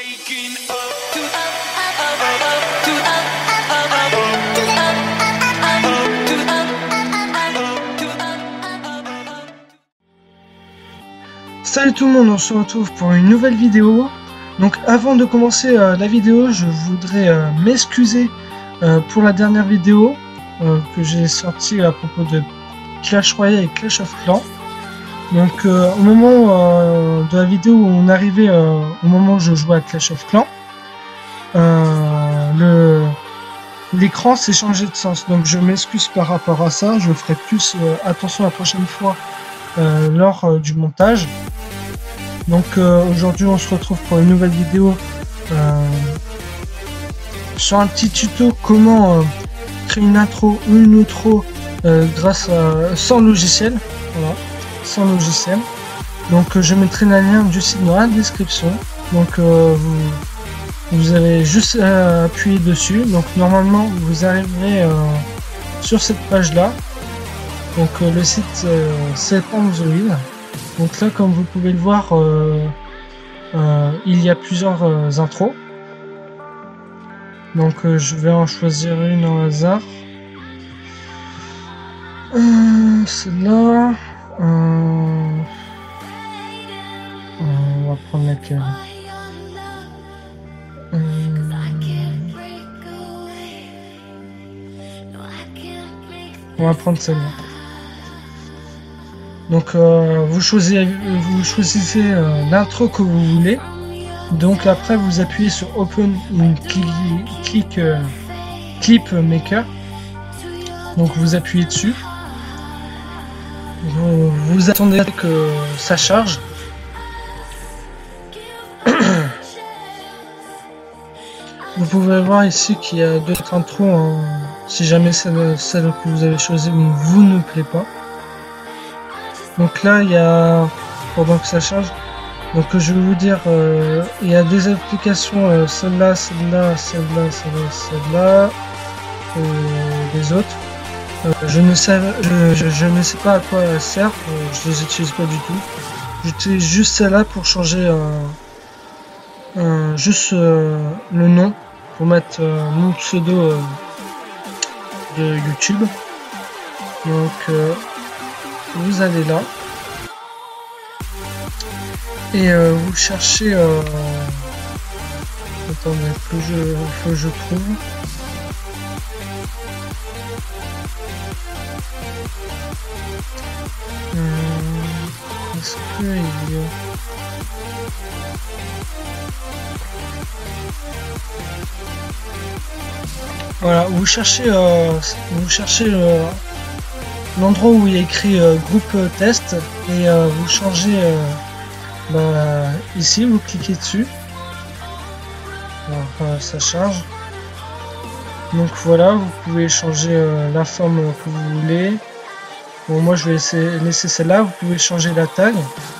Salut tout le monde, on se retrouve pour une nouvelle vidéo. Donc avant de commencer la vidéo, je voudrais m'excuser pour la dernière vidéo que j'ai sortie à propos de Clash Royale et Clash of Clans. Donc au moment de la vidéo où on arrivait au moment où je jouais à Clash of Clans, l'écran s'est changé de sens. Donc je m'excuse par rapport à ça, je ferai plus attention la prochaine fois lors du montage. Donc aujourd'hui on se retrouve pour une nouvelle vidéo sur un petit tuto comment créer une intro ou une outro sans logiciel. Voilà, sans logiciel. Donc je mettrai le lien du site dans la description. Donc vous avez juste à appuyer dessus. Donc normalement vous arriverez sur cette page là. Donc le site c'est Android. Donc là, comme vous pouvez le voir, il y a plusieurs intros. Donc je vais en choisir une au hasard. Celle-là. On va prendre laquelle. On va prendre celle-là. Donc vous choisissez l'intro que vous voulez. Donc après vous appuyez sur Open Clip Maker. Donc vous appuyez dessus. Vous attendez que ça charge. Vous pouvez voir ici qu'il y a d'autres intros. Si jamais celle que vous avez choisie vous ne plaît pas. Donc là, il y a, pendant que ça charge, donc je vais vous dire, il y a des applications, celle-là, celle-là, celle-là, celle-là, celle-là, et les autres. Je ne sais pas à quoi elles servent, je les utilise pas du tout. J'utilise juste celle-là pour changer juste le nom, pour mettre mon pseudo de YouTube. Donc vous allez là et vous cherchez attendez, faut que je trouve est-ce que il y a... Voilà, vous cherchez l'endroit où il y a écrit groupe test et vous changez ici, vous cliquez dessus. Alors, ça charge. Donc voilà, vous pouvez changer la forme que vous voulez. Bon, moi je vais laisser celle-là. Vous pouvez changer la taille.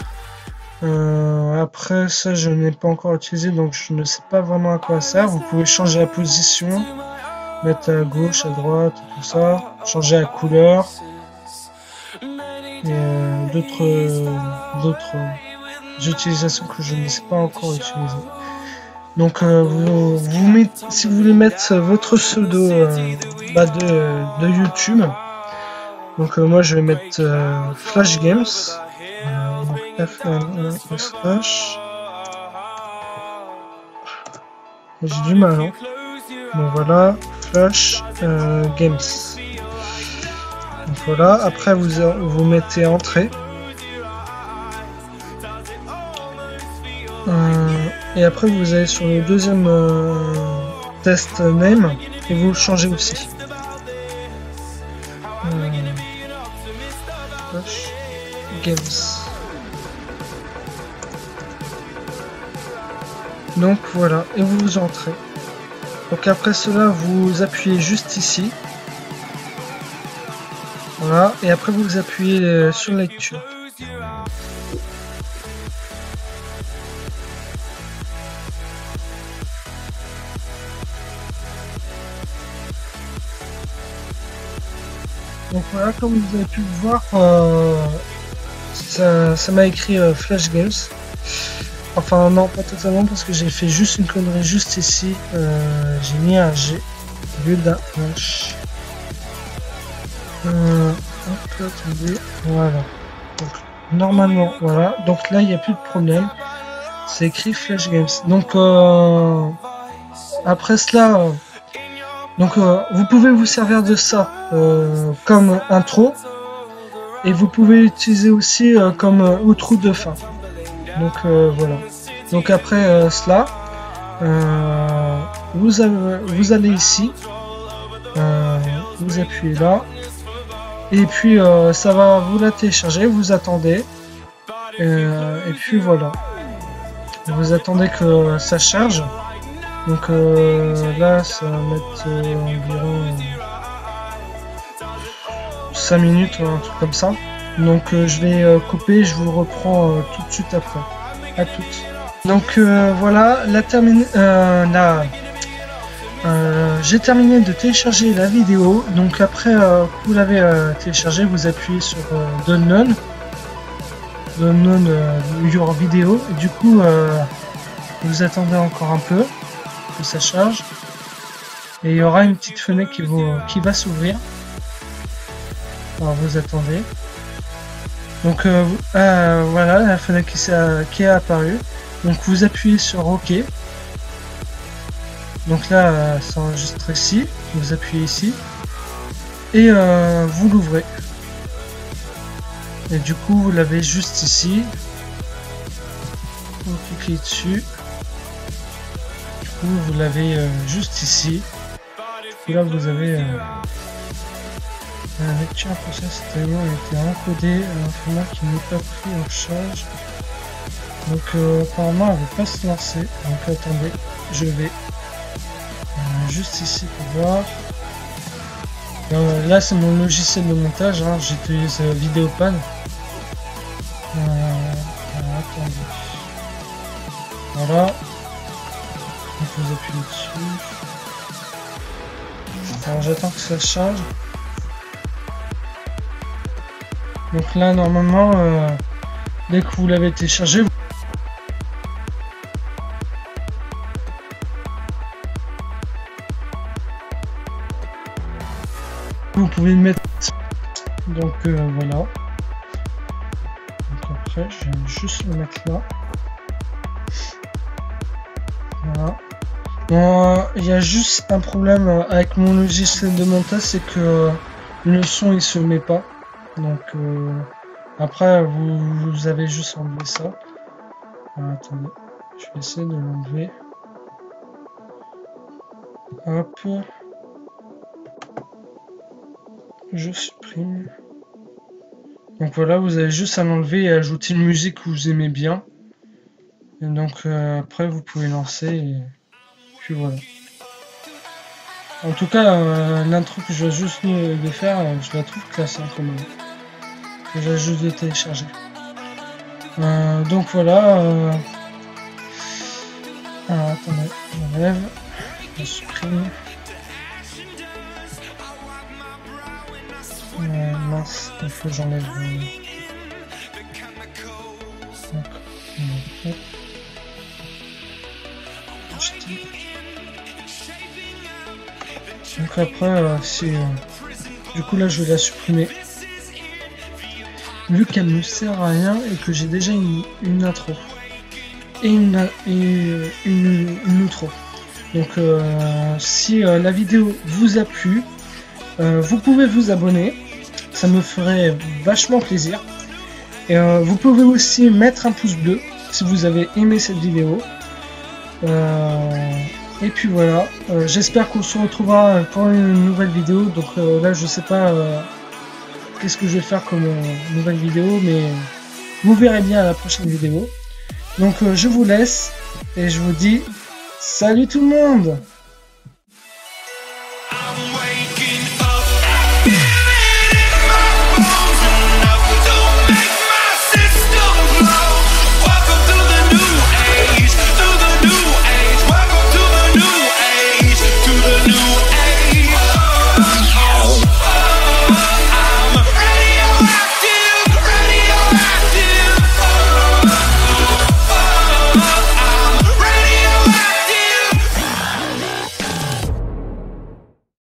Après ça, je n'ai pas encore utilisé, donc je ne sais pas vraiment à quoi ça sert. Vous pouvez changer la position, mettre à gauche, à droite, tout ça. Changer la couleur. Et d'autres utilisations que je ne sais pas encore utiliser. Donc si vous voulez mettre votre pseudo de YouTube, donc moi je vais mettre Flash Games, F-L-A-S-H. J'ai du mal, hein. Donc voilà, Flash Games. Donc voilà, après vous mettez entrée. Et après vous allez sur le deuxième test name et vous le changez aussi. Flash Games. Donc voilà, et vous entrez. Donc après cela, vous appuyez juste ici. Voilà, et après vous appuyez sur lecture. Donc voilà, comme vous avez pu le voir, ça m'a écrit Flash Games. Enfin non, pas totalement parce que j'ai fait juste une connerie juste ici. J'ai mis un G au lieu d'un H. Hop, attendez, voilà. Donc, normalement, voilà. Donc là, il n'y a plus de problème. C'est écrit Flash Games. Donc après cela, donc vous pouvez vous servir de ça comme intro. Et vous pouvez l'utiliser aussi comme outro de fin. Donc voilà. Donc après cela, vous allez ici, vous appuyez là, et puis ça va vous la télécharger, vous attendez, et puis voilà. Vous attendez que ça charge. Donc là, ça va mettre environ 5 minutes ou un truc comme ça. Donc je vais couper, je vous reprends tout de suite après. À toutes. Donc voilà, j'ai terminé de télécharger la vidéo. Donc après que vous l'avez téléchargé, vous appuyez sur Download your vidéo. Et du coup, vous attendez encore un peu que ça charge. Et il y aura une petite fenêtre qui va s'ouvrir. Alors vous attendez. Donc voilà la fenêtre qui est apparue. Donc vous appuyez sur OK. Donc là ça enregistre ici. Vous appuyez ici. Et vous l'ouvrez. Et du coup vous l'avez juste ici. Vous cliquez dessus. Du coup vous l'avez juste ici. Du coup là vous avez la lecture process tellement a été encodée à un format qui n'est pas pris en charge. Donc apparemment elle ne va pas se lancer. Donc attendez, je vais juste ici pour voir. Là c'est mon logiciel de montage, hein. J'utilise Vidéopad. Attendez. Voilà. Donc vous appuyez dessus. Alors j'attends que ça charge. Donc là normalement dès que vous l'avez téléchargé, vous pouvez le mettre. Donc voilà. Donc après je vais juste le mettre là. Voilà. Bon, il y a juste un problème avec mon logiciel de montage, c'est que le son il se met pas. Donc après vous avez juste enlevé ça. Alors, attendez, je vais essayer de l'enlever. Hop, je supprime. Donc voilà, vous avez juste à l'enlever et ajouter une musique que vous aimez bien. Et donc après vous pouvez lancer et puis voilà. En tout cas l'intro que je viens juste de faire, je la trouve classe hein, quand même. J'ai juste de télécharger. Donc voilà. Alors attendez, j'enlève, je supprime. Mince, il faut que j'enlève. Donc après, du coup là je vais la supprimer. Vu qu'elle ne sert à rien et que j'ai déjà une intro et une outro. Donc si la vidéo vous a plu, vous pouvez vous abonner, ça me ferait vachement plaisir. Et vous pouvez aussi mettre un pouce bleu si vous avez aimé cette vidéo. Et puis voilà, j'espère qu'on se retrouvera pour une nouvelle vidéo. Donc là je sais pas qu'est-ce que je vais faire comme nouvelle vidéo, mais vous verrez bien à la prochaine vidéo. Donc je vous laisse et je vous dis salut tout le monde.